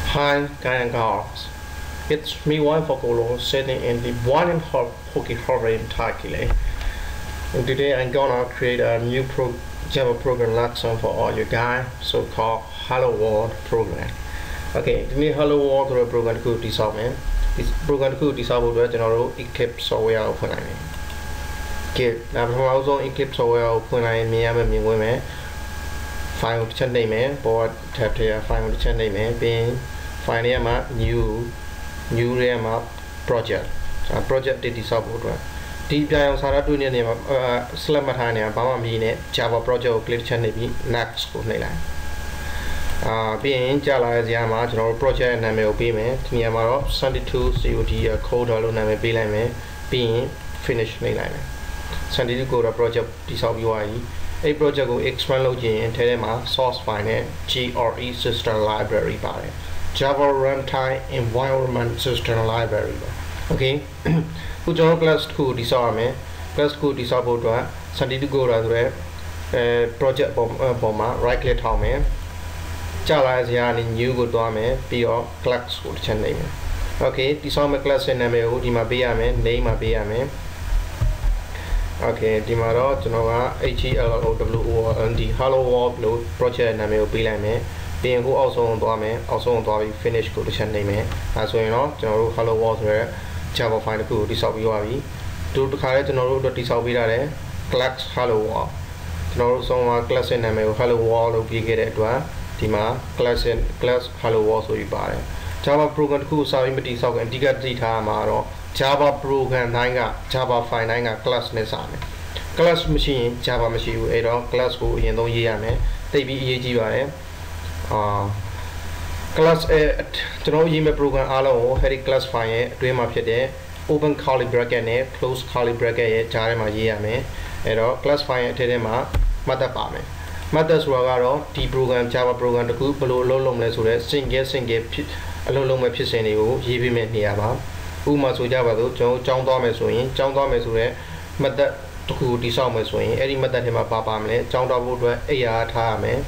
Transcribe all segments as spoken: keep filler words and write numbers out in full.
Hi, guys and girls. It's me, Juan Focolo, sitting in the one and half Hockey Horror in Turkey. And today I'm gonna create a new pro Java program lesson for all you guys, so-called Hello World program. Okay, this Hello World program could dissolve. This program could dissolve the general Eclipse software open. Okay, now I'm also Eclipse software open. I'm going file chân đây mẹ board tab thì file chân đây mẹ bên file này mà new new này mà project project thì đi sau rồi đi bây giờ ra đôi này mà select mà thay này bảo mà mình này Java project click chân này bị next của này là à bên trả lại gì mà chúng nó project này mình bị mẹ thì mà đó seventy-two code code luôn này mình bị lại mẹ bên finish này lại seventy-two code project đi sau U I a project को expand लोग जिन ठहरे माँ source file है G R E system library पारे Java runtime environment system library पारे okay कुछ जो class को डिसाव में class को डिसाव बोल रहा है संडे को रहा है project बॉम right click हाउ में चला है यानी new को दो में पियो class को चलने में okay डिसाव में class से नाम है वो डिमा बिया में name में बिया में Okay, di mana jenama H E L O W O N D Hello World lo project nama yo pilih me, pilih aku also untuk ame, also untuk abi finish ko desain ni me. Aso you know, jenama Hello World tu Java file ko disau biu abi. Tu tu kali jenama tu disau biu dah class Hello World. Jenama semua class nama yo Hello World lo pilih kira tu ah, di mana class class Hello World so ibar. Java program ko sahaja mesti disau kan tiga cerita maro. Java program nainga Java file nainga class ने सामने class machine Java machine वो एरो class को ये दो ये आने तभी ये जी वाले आ class ए चलो ये में program आला हो हरी class file है तो ये माफ़िया दे open curly bracket ने close curly bracket ये चारे में ये आने एरो class file थे माँ मत पामे मत सुरागारो टी program Java program तो कुछ बलो लो लो में सुरे single single लो लो में फिर से नहीं हो ये भी में नहीं आवा उमा सोचा बातो जो चांदा में सोई चांदा में सोरे मदद तो कुछ दिशा में सोई ऐरी मदद है माँ पापा में चांदा बोल रहा है यार था हमें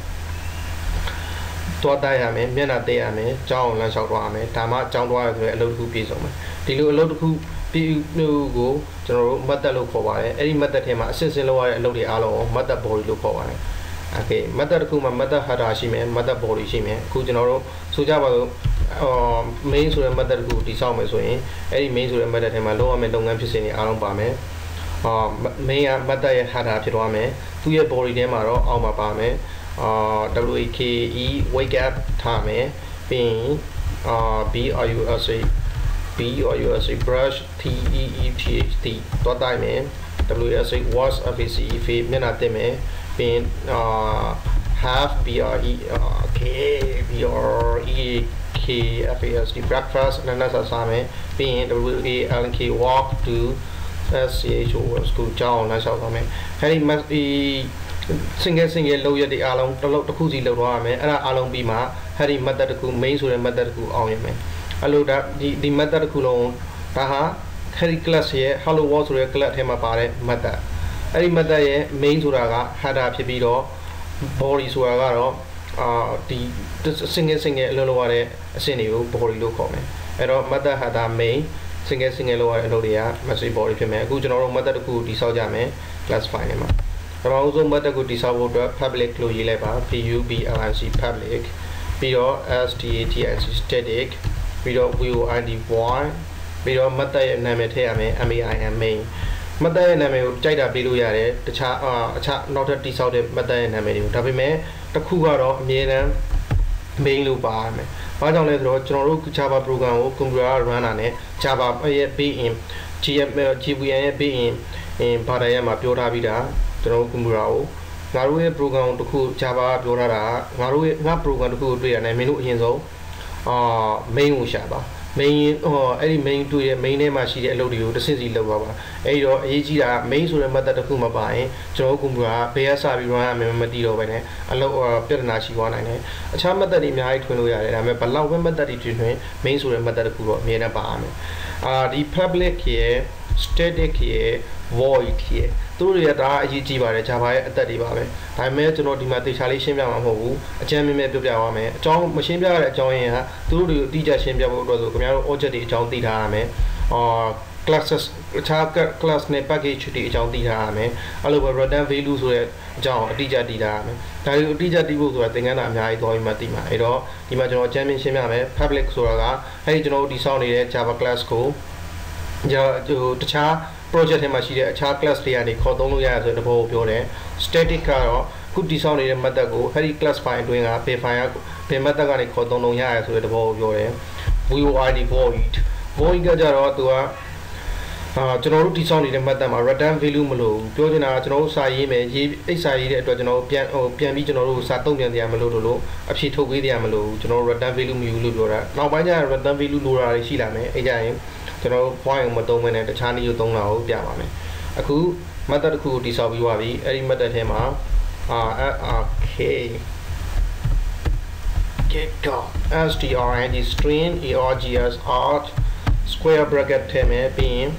तो आता है हमें मैं नाते हमें चांद लांच आउट हमें तामा चांदा है तो अलग कुछ भी सोमे दिलो अलग कुछ भी लोगो जो मदद लोग खोवा है ऐरी मदद है माँ सिंसिल लोग है लोग ये आलो मदद बोली लोग खोवा है ओके मदद कुछ माँ मदद हर राशि में मदद बोली शी में कुछ जनरो सोचा बातो main सुरे मदर को दिशाओं में सोए ऐरी main सुरे मदर है मालो हमें लोगों के सिने आलों पामे main या मदर ये हरा फिरवा में तू ये बॉडी ने मारो आओ मा पामे W A K E wake up था में pin B R U S A B R U S A brush T E E T H T तो ताई में W S A wash F A C E फिर में नाते में pin half B R E K B R E K F A S T breakfast and that's a same being W A L K walk to S C H O school down that's how I mean hey must be single single low yet the along the low the cozy low rame and along be ma harry mother ku main so mother ku on me allo that the the mother ku long taha harry class here hello was so class him apare mother harry mother ye main so ga hada phit bi do body so ga do ah the single single low low are a senior body look home error mother had a main single single lower lodia message body to me good general mother to dissolve jame class fine ma also mother could dissolve public close level P U B L I C public below S T A T I C static below view I D one below mother name it here me M A I M main mother name Jada below yare the cha cha not a dissolved mother name W me the Kugaro near main loop arm. Why don't let Road Java program or computer run on it? Java be in G M G V A be in in Parayama Pura Vida, General Kumburao. Naru program to cool Java Pura, Naru not program to cool be an minute hinzo or main Shaba. Main or any main to a main name as she allowed you the Cincy Lava. A or A G main to the mother to Kuma by Joe Kumbura, Pea Sabi Ram, Madio, and a low Pernashi one. A charm that in my eye to I'm a Palau member that it main to the mother to Kuro, Mena Bam. The public here, static here, void here. သူတို့တွေကဒါအရေးကြီးပါတယ် Java ရဲ့အသက်တွေပါပဲဒါပေမဲ့ကျွန်တော်ဒီမှာသေချာလေးရှင်းပြမှာမဟုတ်ဘူးအကြမ်းမြင်မြင်ပြောပြသွားမယ်အကြောင်းမရှင်းပြရတဲ့အကြောင်းရင်းကသူတို့တွေအတိအကျရှင်းပြဖို့အတွက်ဆိုခင်ဗျားတို့ object တွေအကြောင်းသိထားရမယ်အာ classes အခြား class နဲ့ package တွေအကြောင်းသိထားရမယ်အဲ့လိုပဲ return value ဆိုတဲ့အကြောင်းအတိအကျသိထားရမယ်ဒါတွေကိုအတိအကျသိဖို့ဆိုတာသင်ခန်းစာအများကြီးသွားပြီးမှသိမှာအဲ့တော့ဒီမှာကျွန်တော်အကြမ်းမြင်ရှင်းပြမယ် public ဆိုတာကအဲ့ဒီကျွန်တော်တို့တည်ဆောက်နေတဲ့ Java class ကိုကျွန်တော်တခြား project ထဲမှာရှိတဲ့အခြား class တွေကနေခေါ်သုံးလို့ရရဆိုတဲ့သဘောကိုပြောတယ် static ကတော့ခုတည်ဆောက်နေတဲ့ method ကိုအဲ့ဒီ class file အတွင်းကဘယ် file ဘယ် method ကနေခေါ်သုံးလို့ရရဆိုတဲ့သဘောကိုပြောတယ် void void void ကကြတော့သူကအာကျွန်တော်တို့တည်ဆောက်နေတဲ့ method မှာ return value မလို့ပြောချင်တာကကျွန်တော်တို့စာရေးမယ်ရေးအိတ်စာရေးတဲ့အတွက်ကျွန်တော်တို့ပြန်ဟိုပြန်ပြီးကျွန်တော်တို့စာတုံ့ပြန်တရားမလို့လို့အဖြေထုတ်ပေးတရားမလို့ကျွန်တော်တို့ return value မယူလို့ပြောတာနောက်ပိုင်းကျရင် return value လိုတာတွေရှိလာမယ်အဲ့ကြရင်ကျွန်တော်တို့ point ကိုမသုံးဘဲနဲ့တခြားနည်းကိုသုံးတာကိုပြပါမယ်အခု method တစ်ခုကိုတည်ဆောက်ပြီးသွားပြီအဲ့ဒီ method ထဲမှာအာ okay get go string string args art square bracket ထဲမှာပြီးရင်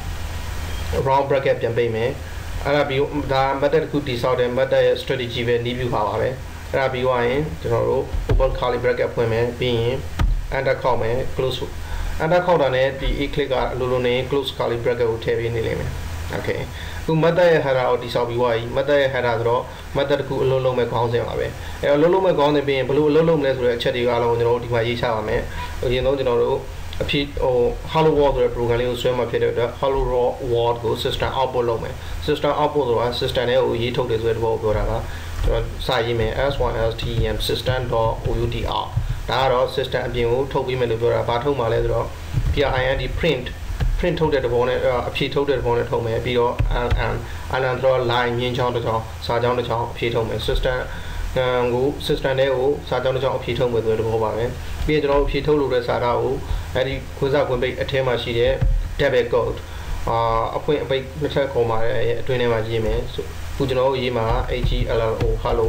round bracket ပြန်ပေးမယ်အဲ့ဒါပြီးဒါ method တစ်ခုတည်ဆောက်တဲ့ method ရဲ့ strategy ပဲနီးပြပါပါပဲအဲ့ဒါပြီးသွားရင်ကျွန်တော်တို့ open curly bracket ဖွင့်မယ်ပြီးရင် enter ခေါက်မယ် close enter ခေါက်တာနဲ့ဒီ e click ကအလိုလိုနေ close curly bracket ကိုထည့်ပေးနေလိမ့်မယ် okay အခု method ရဲ့ header ကိုတည်ဆောက်ပြီးသွားပြီ method ရဲ့ header ဆိုတော့ method တစ်ခုအလုံးလုံးမဲ့ခေါင်းစဉ်ပါပဲအဲ့တော့အလုံးလုံးမဲ့ခေါင်းစဉ်ပြီးရင်ဘယ်လိုအလုံးလုံးမလဲဆိုတဲ့အချက်တွေအားလုံးကျွန်တော်တို့ဒီမှာရေးချပါမယ်အရင်ဆုံးကျွန်တော်တို့အဖြစ်ဟို hello world ဆိုတဲ့ program လေးကိုဆွဲမှာဖြစ်တဲ့အတွက် hello world ကို system output လုပ်မယ် system output ဆိုတာ system နဲ့ကိုရေးထုတ်တယ်ဆိုတဲ့ဘောကိုပြောတာကကျွန်တော်စာရေးမယ် s one s t e m system.outr ဒါကတော့ system အပြင်ကိုထုတ်ပြီးမယ်လို့ပြောတာဘာထုတ်မှာလဲဆိုတော့ print print print ထုတ်တဲ့ဘောနဲ့အဖြေထုတ်တဲ့ဘောနဲ့ထုတ်မယ်ပြီးတော့ ln ln ဆိုတော့ line မြင်းချောင်းတစ်ချောင်းစာချောင်းတစ်ချောင်းအဖြေထုတ်မယ် system ကို system တွေကိုစာကြောင်းတစ်ကြောင်းအဖြေထုတ်မယ်ဆိုတဲ့ဘောပါပဲပြီးရင်ကျွန်တော်အဖြေထုတ်လို့တဲ့စာသားကိုအဲ့ဒီခွင့်စာခွင့်ပိတ်အထဲမှာရှိတဲ့ double code အာအဖွင့်အပိတ်နှစ်ထပ်ခေါ်มาတဲ့အတွင်းထဲမှာရေးမယ်ခုကျွန်တော်ရေးမှာ hello hello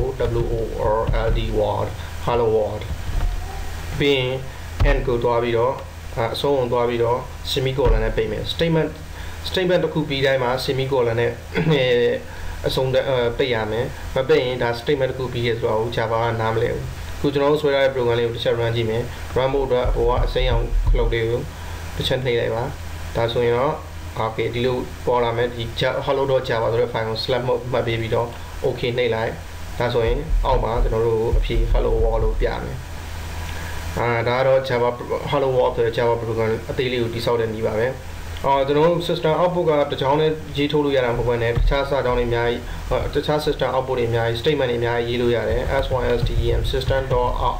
world world hello world ပြီးရင် end ကိုတွားပြီးတော့အဆုံးအောင်တွားပြီးတော့ semicolon နဲ့ပိတ်မယ် statement statement တစ်ခုပြီးတိုင်းမှာ semicolon နဲ့အဆုံးပိတ်ရမယ်မပိတ်ရင်ဒါ statement တစ်ခုပြီးရဆိုတော့ Java ကနားမလဲဘူးခုကျွန်တော်တို့ဆွဲထားတဲ့ program လေးကိုတစ်ချက် run ကြည့်မယ် run ဖို့အတွက်ဟိုကအစိမ်းအောင်ခလုတ်လေးကိုတစ်ချက်နှိပ်လိုက်ပါဒါဆိုရင်တော့ okay ဒီလိုပေါ်လာမယ်ဒီ hello.java ဆိုတဲ့ file ကို slash မှတ်ပေးပြီးတော့ okay နှိပ်လိုက်ဒါဆိုရင်အောက်မှာကျွန်တော်တို့အဖြေ hello world လို့ပြမယ်အာဒါကတော့ Java hello world ဆိုတဲ့ Java program အသေးလေးကိုတိစောက်တဲ့နည်းပါပဲအော်ကျွန်တော်တို့ system output ကတချောင်းနဲ့ရေးထုတ်လို့ရတာမဟုတ်ဘဲနဲ့တခြားစာကြောင်းတွေအများကြီးတခြား system output တွေအများကြီး statement တွေအများကြီးရေးလို့ရတယ် system system.out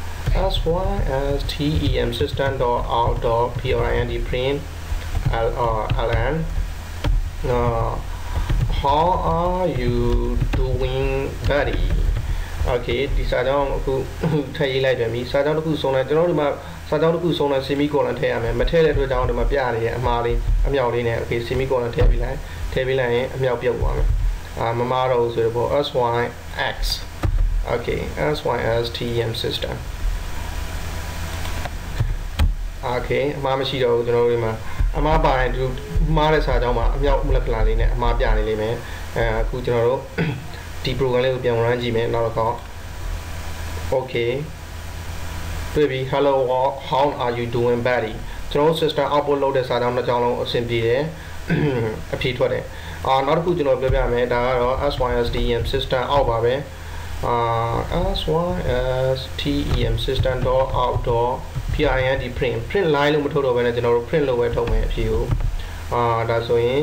system system.out.print print ln uh, how are you doing buddy okay ဒီစာကြောင်းအခုထည့်ရေးလိုက်ပြန်ပြီစာကြောင်းတစ်ခုစုံလိုက်ကျွန်တော်တို့ဒီမှာစာကြောင်းတစ်ခုစုံလိုက် semicolon ထည့်ရမယ်မထည့်တဲ့အတွက်ကြောင့်ဒီမှာပြရနေတဲ့အမှားလေးအမြောက်လေးနဲ့ okay semicolon ထည့်ပြီးလိုက်ထည့်ပြီးလိုက်ရင်အမြောက်ပြုတ်သွားမယ်အာမမတော့ဆိုတော့ syx okay system system okay အမှားမရှိတော့ဘူးကျွန်တော်တို့ဒီမှာအမှားပါရင်ဒီမှားတဲ့စာကြောင်းမှာအမြောက်လက္ခဏာလေးနဲ့အမှားပြနေလိမ့်မယ်အဲအခုကျွန်တော်တို့ဒီ program လေးကိုပြန် run ကြည့်မယ်နောက်တော့ okay တွေ့ပြီ hello world how are you doing buddy ကျွန်တော် system output လုပ်တဲ့စာကြောင်းတစ်ကြောင်းလုံးအဆင်ပြေတယ်အဖြေထွက်တယ်အာနောက်တစ်ခုကျွန်တော်ပြောပြမယ်ဒါကတော့ system system out ပါပဲအာ system system.out.print print print line လို့မထုတ်တော့ဘဲနဲ့ကျွန်တော်တို့ print လို့ပဲထုတ်မယ်အဖြေကိုအာဒါဆိုရင်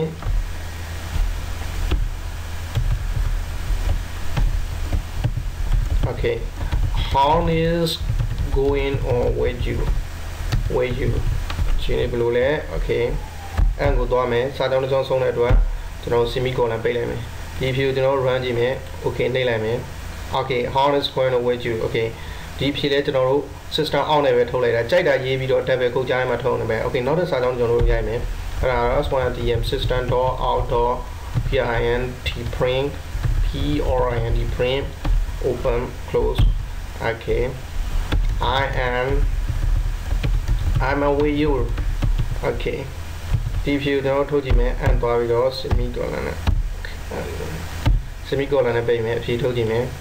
okay how is going on with you with you ရှင်းနေဘလို့လဲ okay အဲ့ကိုသွားမယ်စာကြောင်းတစ်ကြောင်းဆုံးတဲ့အတွက်ကျွန်တော် semicolon ပိတ်လိုက်မယ်ဒီဖြေကိုကျွန်တော် run ကြည့်မယ် okay နှိပ်လိုက်မယ် okay how is going on with you okay ဒီဖြေလဲကျွန်တော်တို့ system out နဲ့ပဲထုတ်လိုက်တာကြိုက်တာရေးပြီးတော့ double code ကြားထဲမှာထုတ်နေမယ် okay နောက်တစ်စာကြောင်းကျွန်တော်တို့ရိုက်မယ်အဲ့ဒါ system system.out.print print print open close okay I am I'm with you okay ဒီဖြေကျွန်တော်ထုတ်ကြည့်မယ်အန်သွားပြီးတော့ semicolon နဲ့ semicolon နဲ့ပြင်မယ်အဖြေထုတ်ကြည့်မယ်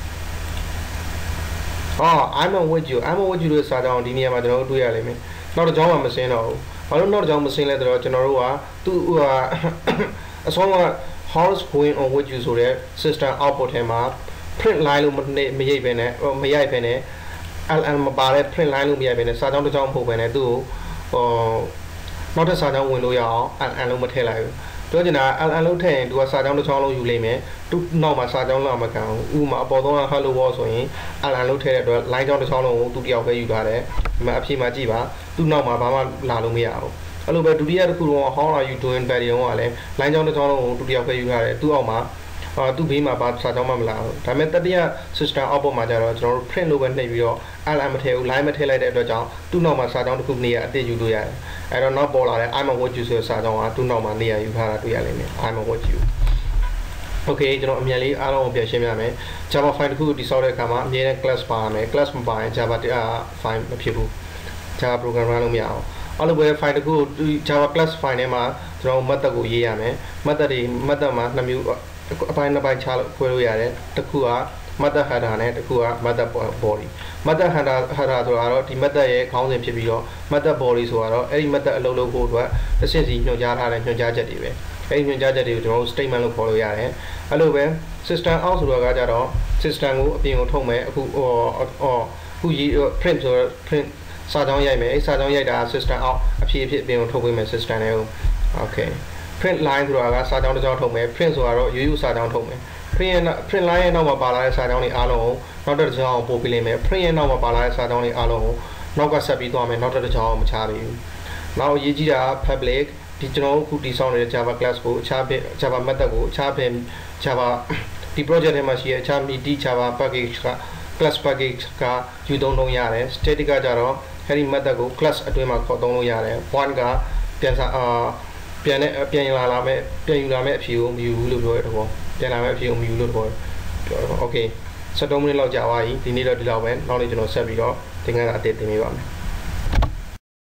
อ๋อ I'm on with you I'm on with you လို့စာကြောင်းဒီနေရာမှာကျွန်တော်တို့တွေ့ရလိမ့်မယ်နောက်တစ်ကြောင်းမှမစင်းတော့ဘူးဘာလို့နောက်တစ်ကြောင်းမစင်းလဲဆိုတော့ကျွန်တော်တို့ကသူ့ဟိုအဆုံးက how's going on with you ဆိုတဲ့ system output ထဲမှာ print line လို့မရိပ်ပဲနဲ့မရိုက်ပဲနဲ့ ln မပါတဲ့ print line လို့မရိုက်ပဲနဲ့စာကြောင်းတစ်ကြောင်းမဟုတ်ပဲနဲ့သူ့ကိုဟိုနောက်ထပ်စာကြောင်းဝင်လို့ရအောင် ln လို့မထည့်လိုက်ဘူးပြောချင်တာ ln လို့ထည့်ရင်သူကစာကြောင်းတစ်ချောင်းလုံးယူလိမ့်မယ်သူနောက်မှာစာကြောင်းလောက်မကန်ဘူးဥပမာအပေါ်ဆုံးက hello world ဆိုရင် ln လို့ထည့်တဲ့အတွက် line ကြောင်းတစ်ချောင်းလုံးကိုသူတယောက်ပဲယူထားတယ်ဒီမှာအဖြေမှာကြည့်ပါသူနောက်မှာဘာမှလာလို့မရဘူးအဲ့လိုပဲဒုတိယတစ်ခုတော့ how are you doing better ရောကလည်း line ကြောင်းတစ်ချောင်းလုံးကိုသူတယောက်ပဲယူထားတယ်သူအောက်မှာအာသူ့ဘေးမှာဘာစာကြောင်းမှမလာဘူးဒါပေမဲ့တတိယ system output မှာကျတော့ကျွန်တော်တို့ print လို့ပဲနှိပ်ပြီးတော့ ln မထည့်ဘူး line မထည့်လိုက်တဲ့အတွက်ကြောင့်သူ့နောက်မှာစာကြောင်းတစ်ခုနေရအတစ်ယူလို့ရတယ်အဲ့တော့နောက်ပေါ်လာတဲ့ I'm on with you ဆိုတဲ့စာကြောင်းကသူ့နောက်မှာနေရယူထားတာတွေ့ရလိမ့်မယ် I'm on with you okay ကျွန်တော်အမြန်လေးအားလုံးကိုပြန်ရှင်းပြမယ် Java file တစ်ခုတိစောက်တဲ့အခါမှာအမြဲတမ်း class ပါရမယ် class မပါရင် Java file မဖြစ်ဘူး Java program ရလို့မရအောင်အဲ့လိုပဲ file တစ်ခု Java class file ထဲမှာကျွန်တော် method ကိုရေးရမယ် method တွေ method မှာနှစ်မျိုးအပိုင်းနှစ်ပိုင်းခြားလို့ခွဲလို့ရတယ်တစ်ခုက method header နဲ့တစ်ခုက method body method header header ဆိုတာတော့ဒီ method ရဲ့ခေါင်းစဉ်ဖြစ်ပြီးတော့ method body ဆိုတာတော့အဲ့ဒီ method အလုပ်လုပ်ဖို့အတွက်တစ်ဆင့်စီညွှန်ကြားထားတဲ့ညွှန်ကြားချက်တွေပဲအဲ့ဒီညွှန်ကြားချက်တွေကိုကျွန်တော်တို့ statement လို့ခေါ်လို့ရတယ်အဲ့လိုပဲ system out ဆိုတော့ကကြတော့ system ကိုအပြင်ကိုထုတ်မယ်အခုဟောဟောခုရေး print ဆိုတော့ print စာကြောင်းရိုက်မယ်အဲ့စာကြောင်းရိုက်တာ system out အဖြစ်အဖြစ်အပြင်ကိုထုတ်ပေးမယ် system တွေကို okay print line ဆိုတာကစာကြောင်းတစ်ကြောင်းထုတ်မယ် print ဆိုတာတော့ရိုးရိုးစာကြောင်းထုတ်မယ် print print line ရဲ့နောက်မှာပါလာတဲ့စာကြောင်းတွေအားလုံးကိုနောက်တစ်ကြောင်းပို့ပေးလိမ့်မယ် print ရဲ့နောက်မှာပါလာတဲ့စာကြောင်းတွေအားလုံးကိုနောက်ကဆက်ပြီးသွားမယ်နောက်တစ်ကြောင်းမချပေးဘူးနောက်ရေးကြည့်တာ public ဒီကျွန်တော်တို့ခုတည်ဆောက်နေတဲ့ Java class ကိုအခြား Java method ကိုအခြားပဲ Java ဒီ project ထဲမှာရှိတဲ့အခြား midi Java package က class package ကယူသုံးလို့ရတယ် static ကကြတော့အဲဒီ method ကို class အတွင်းမှာခေါ်သုံးလို့ရတယ် one ကပြန်စာအာပြန်နဲ့ပြန်လာလာမဲ့ပြန်ယူလာမဲ့အဖြေကိုမယူဘူးလို့ပြောရတော့ပြန်လာမဲ့အဖြေကိုမယူလို့တော့ပြောတော့ okay စက်သုံးမိနစ်လောက်ကြာသွားပြီဒီနေ့တော့ဒီလောက်ပဲနောက်နေ့ကျွန်တော်ဆက်ပြီးတော့သင်ခန်းစာအသစ်သင်ပေးပါမယ်